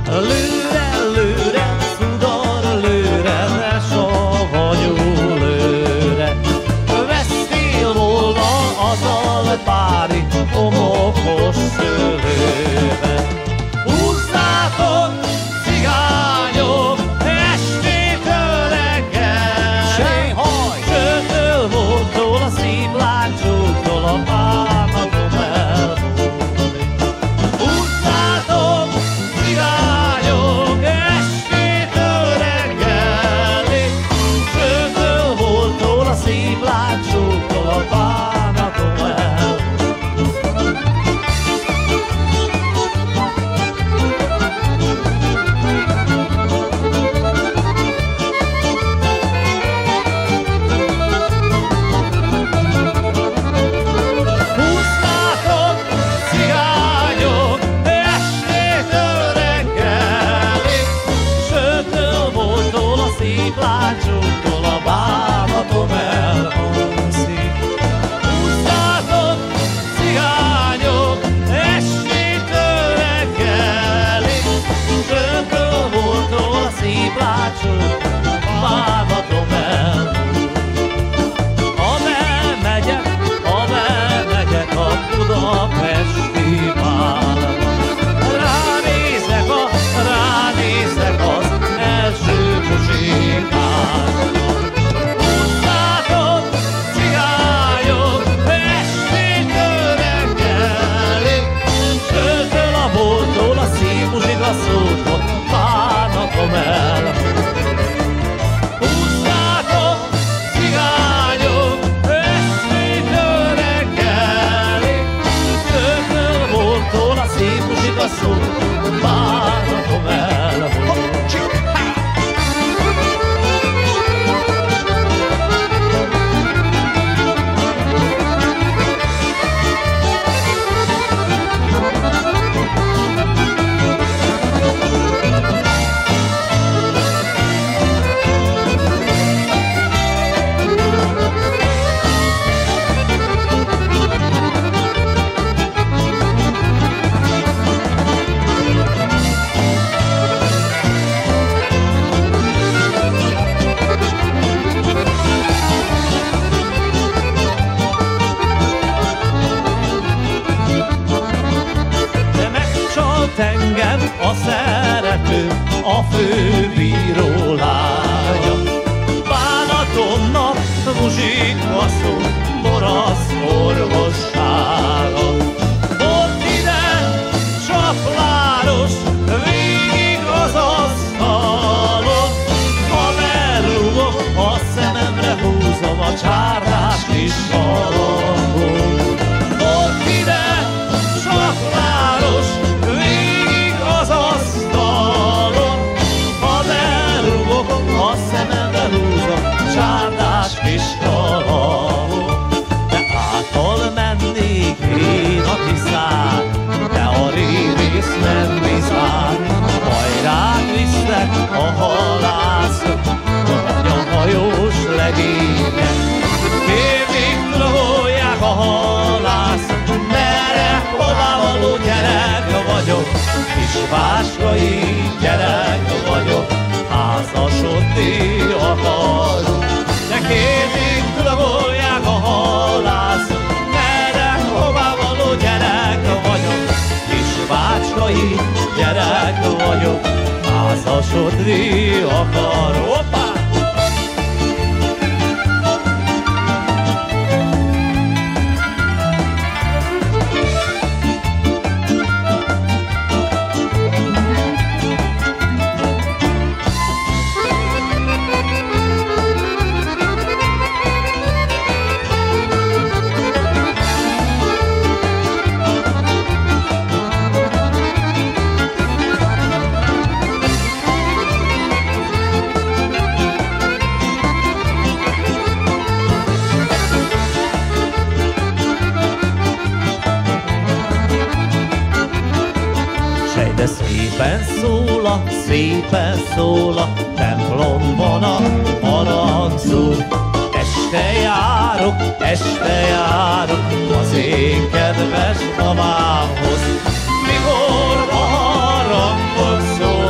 Lőre, lőre, szudar lőre, ne savanyú lőre. Vesztél volna az alpári homokos szőlőbe. Húzzátok, cigányok, estétől reggelig. Sőtől voltól a szép láncsútól a bánatom elmúlik. Húzzátok, cigányok, estétől reggelig. Sőtől voltól a szép láncsútól a bánatom elmúlik. Húzzátok, cigányok, estétől reggelig. Sőtől voltól a szép láncsútól a bánatom elhangzik. Húzzátok, cigányok, estétől reggelig. Sőtől voltól a szép láncsútól a bánatom elhangzik. Megyek a budapesti bálba. Ránézek az első muzsikára. Húzzátok, cigányok, estétől reggelig. Sőtől a bolttól a szép muzsika szótól bánatom elmúlik. Húzzátok, cigányok, estétől reggelig. Sőtől voltól a szép muzsika szótól bánatom elmúlik. De megcsalt engem a szerető, a főbíró lánya. Bánatomnak muzsika szó, borasz orvossága. Volt ide csapláros, végig az asztalon. Ha berúgok, a szememre húzom a csárdás kis alakot. Volt ide csapláros, végig az asztalon. Ha berúgok, a szememre húzom csárdás kis alakot. De által mennék én a Tiszán, de a révész nem bizár. Hajrát visznek a halászok, vagy a hajós legények. Évig drogolják a halászok, merre hová-való gyerek vagyok. Kisváskai gyerek vagyok, házasodni akarok. De évig drogolják a halászok, merre hová-való gyerek vagyok. Kisvácskai gyerek vagyok, házasodni akarok. Hoppá! De szépen szól a templomban a harangszó. Este járok az én kedves mamámhoz. Mikor a harangok szól,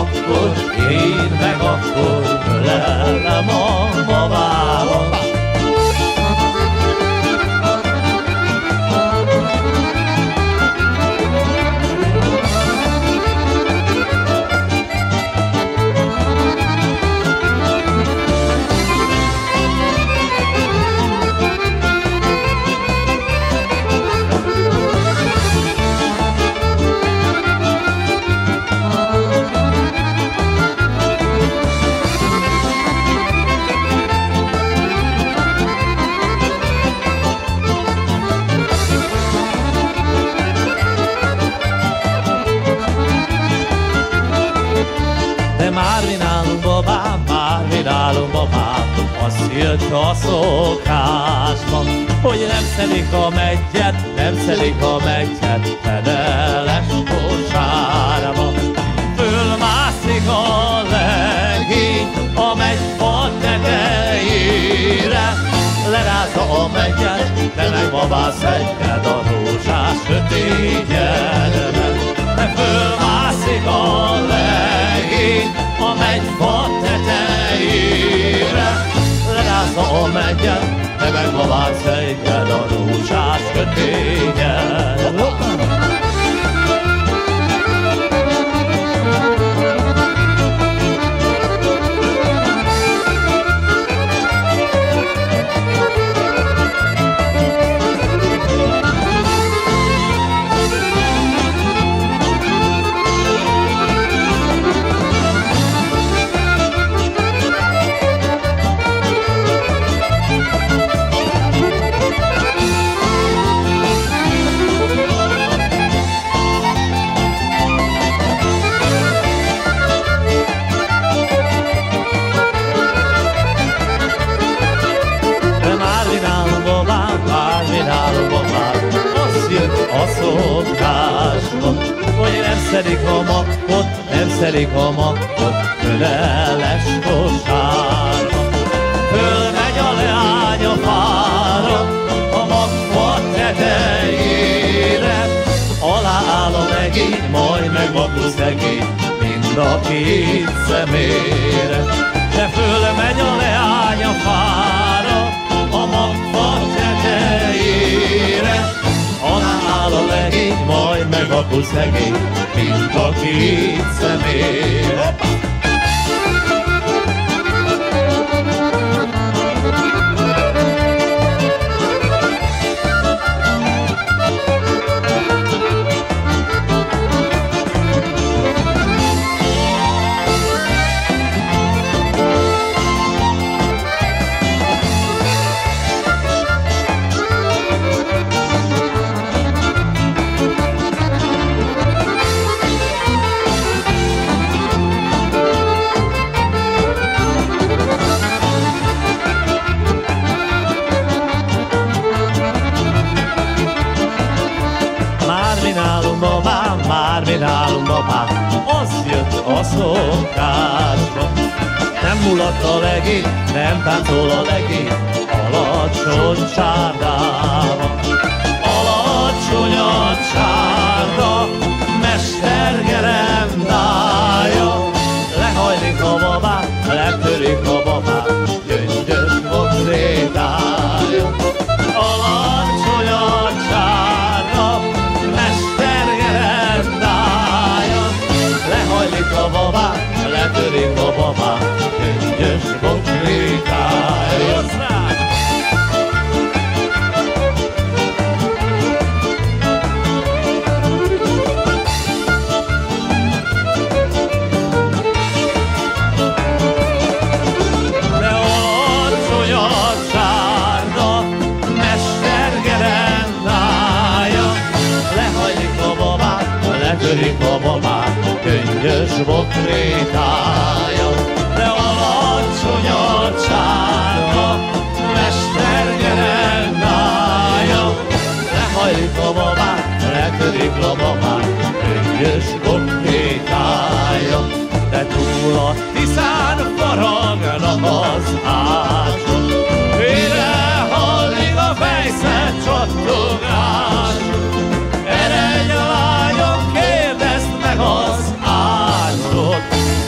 akkor, én meg akkor ölelem a babámat. Már babám, azt jött a szokásban, hogy nem szedik a meggyet, nem szedik a meggyet, fedeles kosárba. Fölmászik a legény a megyfa tetejére, lerázza a meggyet, te meg babám szedjed a rózsás kötényedbe. De fölmászik a legény a megyfa tetejére, lerázza a meggyet, te meg babám szedjed a rózsás kötényedbe. A szokásban, hogy nem szedik a makkot, nem szedik a makkot, föleles kosárba. Fölmegy a leány a fára, a makfa tetejére, alááll a megény, majd megvakul szegény, mind a két szemére. De fölmegy a leány a fára, a makfa tetejére, alááll a legény, majd megvakul szegény, mind a két szemére. Már mi nálunk babám, az jött a szokásba. Nem mulat a legény, nem táncol a legény, alacsony csárdában. Alacsony a csárda, mester gerendálja, lehajlik a babám, letörik a babám, gyöngyös bokrétája. Alacsony a csárda, lehajlik a babám, letörik a babám, gyöngyös bokrétája. De alacsony a csárda, mester gerendálja, lehajlik a babám, letörik a babám, gyöngyös bokrétája. De alacsony a csárda, mester gerendálja, lehajlik a babám, letörik a babám, gyöngyös bokrétája. De túl a Tiszán faragnak az ácsok, félre hallik a fejszet csattogás. Eredj a lányom, kérdezd meg az ácsot,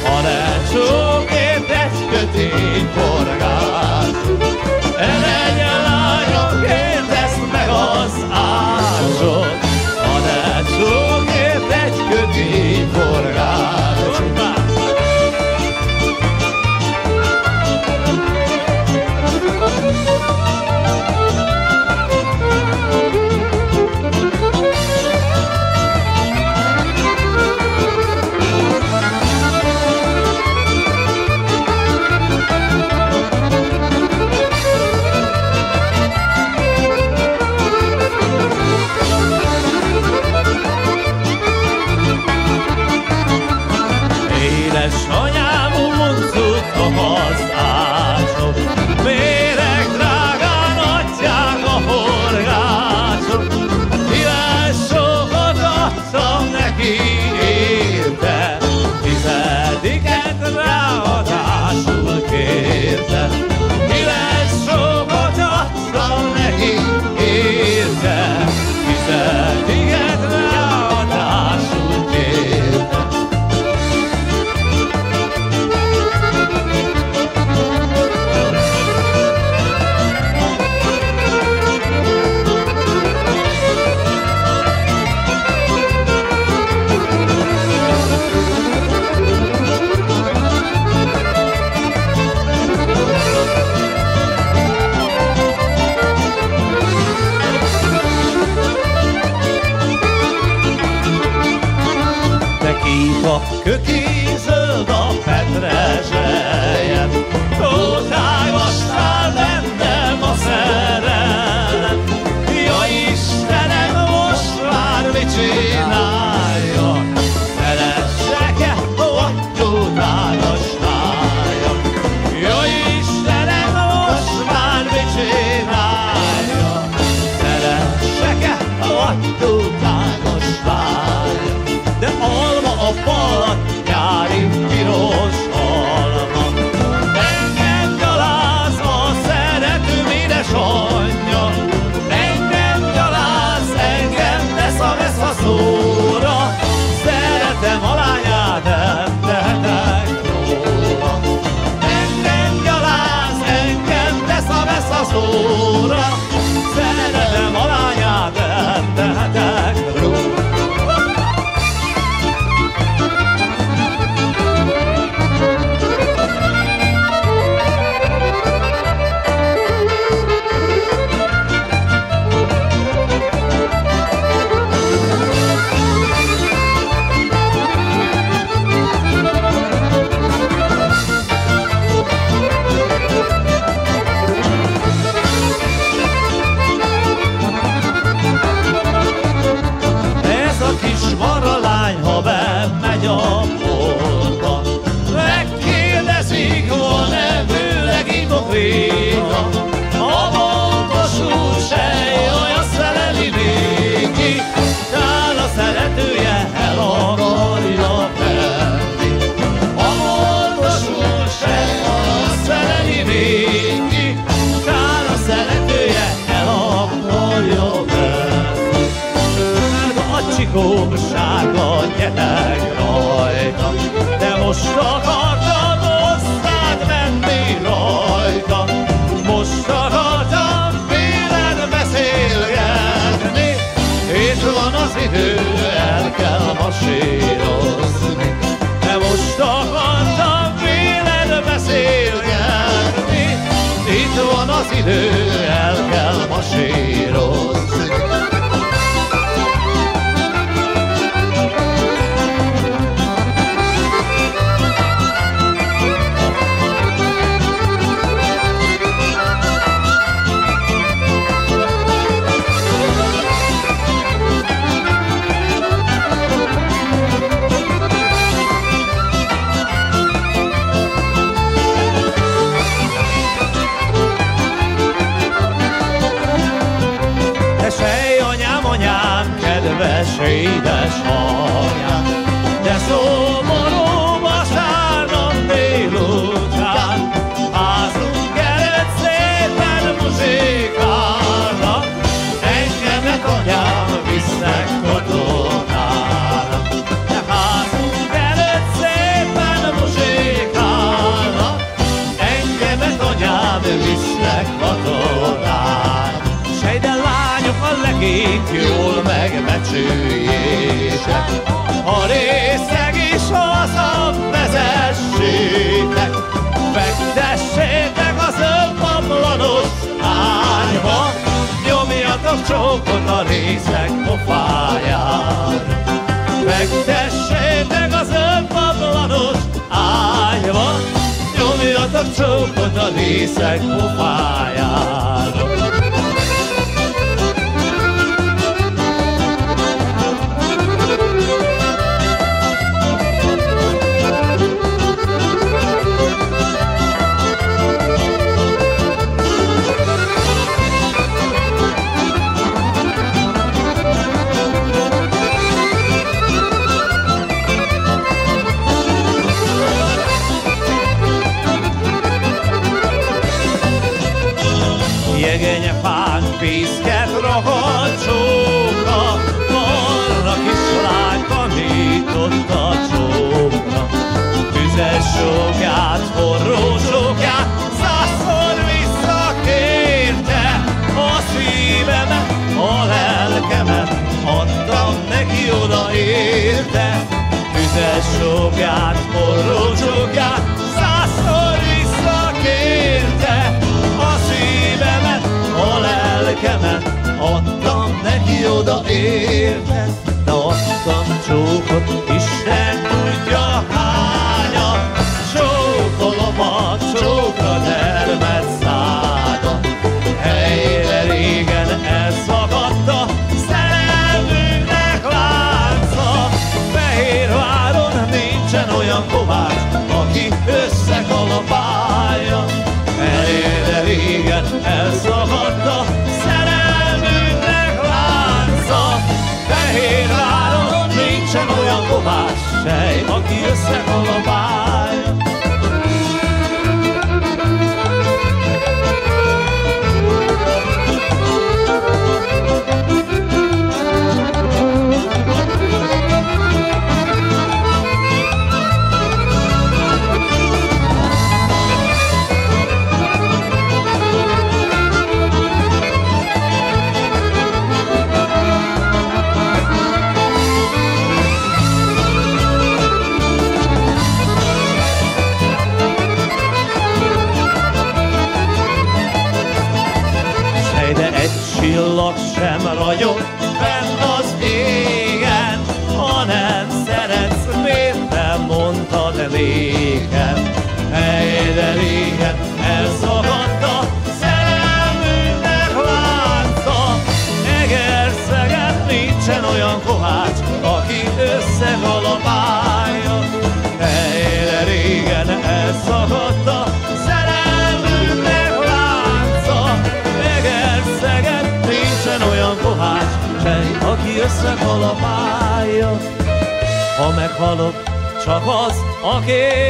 Puska kökízöld a petrezselyen, tótágassál bennem a szerelem. Ja Istenem, most már mit csináljak? Szeressek-e, vagy tótágassáljak? Ja Istenem, most már mit csináljak? Szeressek-e, vagy tótágassáljak? De alma a falat, nyári piros alma. Engem gyaláz a szeretőm édesanyja. Engem gyaláz, engem vesz a szóra. Szeretem a lányát, nem tehetek róla. Engem gyaláz, engem vesz a szóra. Szeretem a lányát, nem tehetek róla. Ha bemegy a boltba, megkérdezik, van-e bőleg hipokréta. A boltos úr se olyan szereli néki, tál a szeretője el akarja venni. A boltos úr se olyan szereli néki, tál a szeretője el akarja venni. A csikósága gyerek rajta, de most akartad hozzád menni rajta. Most akartam véled beszélgetni, itt van az idő, el kell masírozni. De most akartam véled beszélgetni, itt van az idő, el kell masírozni. Kedves édesanyám, de szomorú vasárnap délután, házunk előtt szépen muzsikálnak, engemet anyám visznek katonára. De házunk előtt szépen muzsikálnak, engemet anyám visznek katonára. Sejden lányok a legényt jól megbecsüljétek, a részeg is haza vezessétek, fektessétek az önpaplanos ágyba, nyomjatok csókot a részeg pofájára. Fektessétek az önpaplanos ágyba, nyomjatok csókot a részeg pofájára. Jegenyefán fészket rohadt csóka, arra kislány tanított a csókra. Tüzes sókját, forró sókját, 100-szor visszakérte, a szívemet, a lelkemet adtam neki, odaérte. Tüzes sókját, forró sókját, 100-szor visszakérte, a szívemet, a lelkemet adtam neki, odaérte. De adtam csókot, Isten tudja, nincsen olyan kovász sej, aki összekalapálja. Csillag sem ragyog fenn az égen, ha nem szeretsz, miért nem mondtad nékem? Hey, de régen elszakadt a szerelmünknek lánca. Egerszegen nincsen olyan kohács, aki összekalapálja. Hey, de régen elszakadt a szerelmünknek lánca. Egerszegen nincsen olyan kohács sej, aki összekalapálja. Ha meghalok, csak az a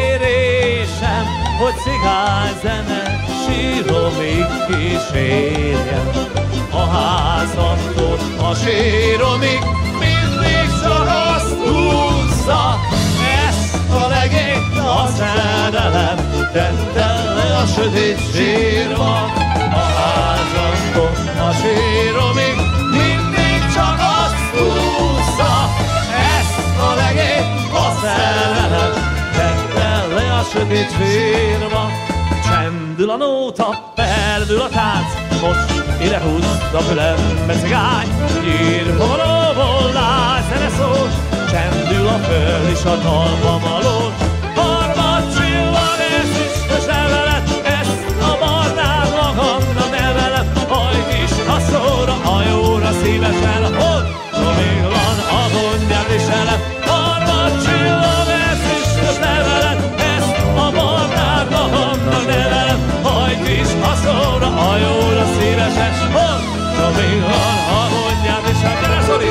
kérésem, hogy cigányzene síromig kísérjem. A házamtól a síromig mindig csak azt húzza. Ezt a legényt a szerelem tette le a sötét sírba. A házamtól a síromig mindig csak azt húzza. Ezt a legényt a szerelem tette le a sötét sírba. Csendül a nóta, perdül a tánc, most ide húzd a fülembe cigány. Írva valóból lágy zene szól, csendül a föld és a dalba való. Harmad csillag, ez üstös levelet, ezt a barnát magamnak nevelem. Hajt is a szóra, hajóra szívesen, ott még van a gondját viselem. Harmad csillag, ez üstös levelet, ezt a barnát magamnak nevelem. Hajt is a szóra, hajóra szívesen, ott még van a gondját viselem. Gyere, Zoli!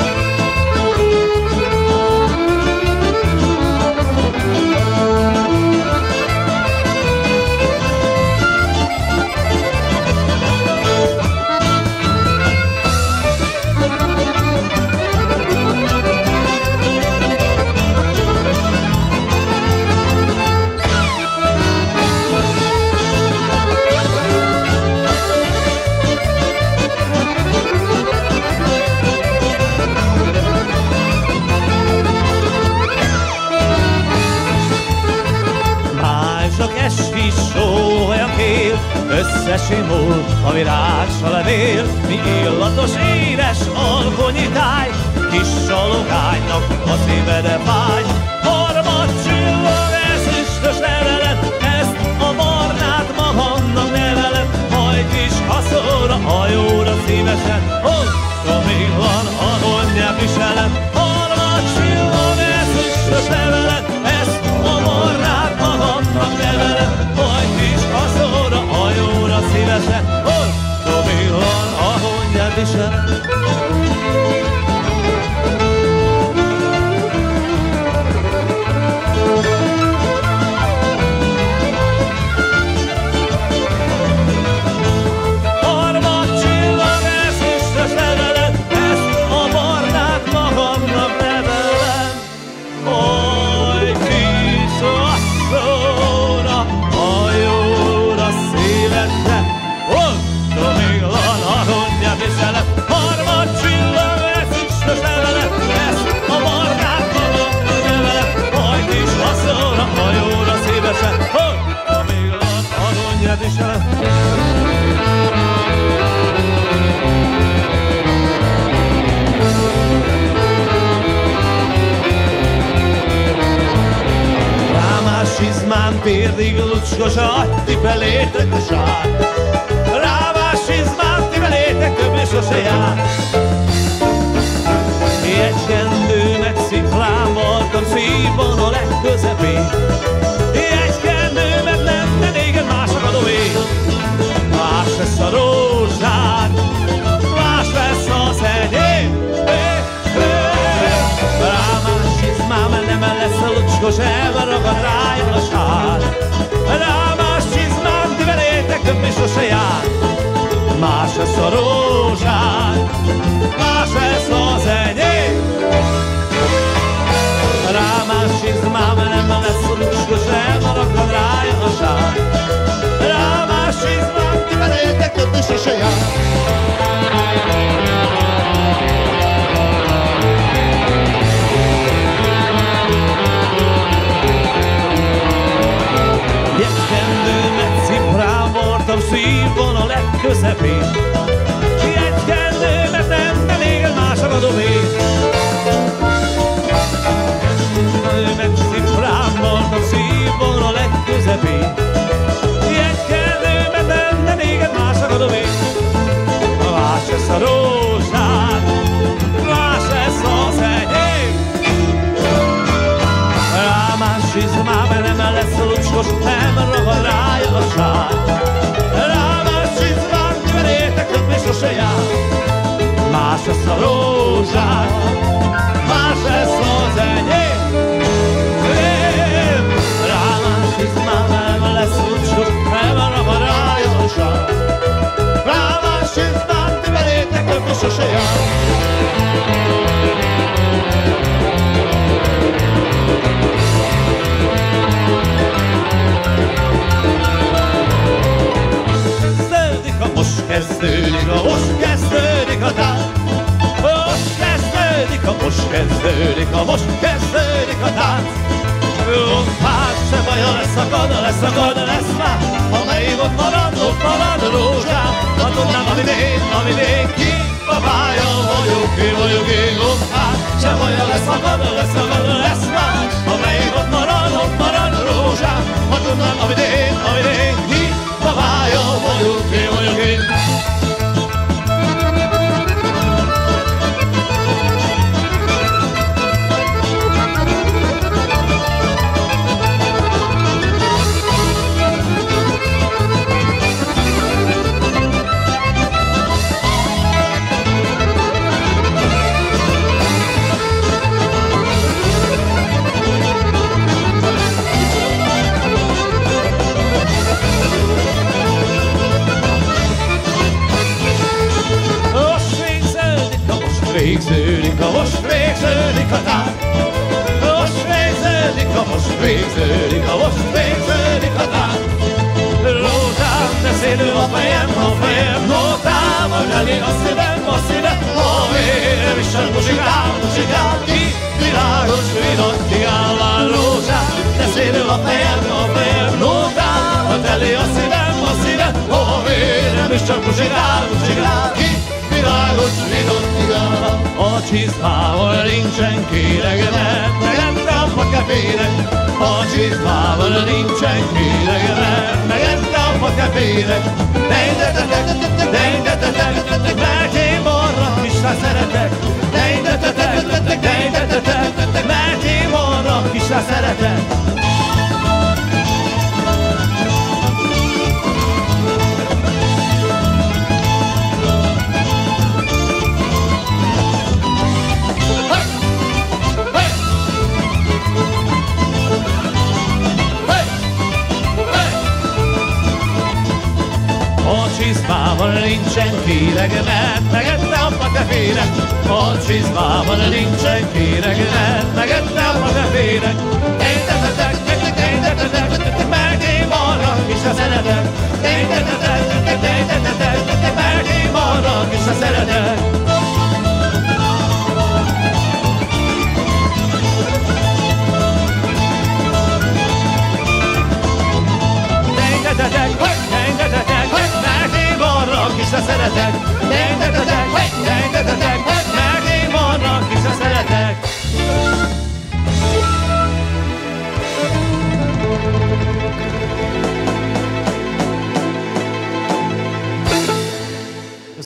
Összesimul a virág s a levél, mi illatos édes alkonyi táj, kis salogánynak a szívede fáj. Harmad csillag, ez üstös levelet, ezt a barnát magamnak nevelem. Hajt is haszóra, hajóra szívesen, ott még van a gondját viselem. Harmad csillag, ez üstös levelet, ezt a barnát magamnak nevelem. Hajt is haszóra, hajóra szívesen, ott még van a gondját viselem. Pérdig lucskos a ti felétek a sár. Rávás izmán ti felétek többé sose jár. Egy kendőnek sziklán voltam szívban a legközepén. Egy kendőmet lenne néged más akadom én. Más lesz a rózsád, más lesz az enyém. Rám sem ragad rája a sár. Rámás csizmám, ti verétek, többé sose jár. Más lesz a rózsád, más lesz az enyém. Rámás csizmám, nem lesz luskos, sem ragad rája a sár. Rámás csizmám, ti verétek, többé sose jár. Szívban a legközepén, egy kendőmet nem éged, más ragadom én. Meg szifrám voltam szívban a legközepén, egy kendőmet nem éged, más ragadom én. Más lesz a rózsád, más lesz az enyém. Rámás csizmában nem lesz lucskos, nem ragad rája a sár. Sose jár. Más lesz a rózsád, más lesz az enyém. Rámás csizmám, nem lesz lucskos, nem ragad rája a sár. Rámás csizmám, ti verétek, többé sose jár. Most kezdődik a tánc. Most kezdődik a tánc. Hát se baja, lesz már. Amelyik ott marad a rózsám. Ha tudnám, ami még ki babája vagyok én. Hát se baja, lesz már. Amelyik ott marad a rózsám. Ha tudnám, ami még ki babája vagyok én. Végződik a tánc. Most végződik a tánc. Rózsám, te szélő a fejem, nótám, a zseli a szívem, a vérem is sem muzsikál, ki világos vidottigál a rózsám. Te szélő a fejem, nótám, a zseli a szívem, a vérem is sem muzsikál, ki világos vidottigál. A csizmával nincsen kéregemet, megettem a kefének. A csizmával nincsen kéregemet, megettem a kefének. Dejdetetek, mert én marra kisre szeretek. Dejdetetek, mert én marra kisre szeretek. Csizmával nincsen kéregemet, megettem a kefének. A csizmával nincsen kéregemet, megettem a kefének. Dejdetetek, mert én marra kisre szeretek. Dejdetetek, mert én marra kisre szeretek. Kisre szeretek, de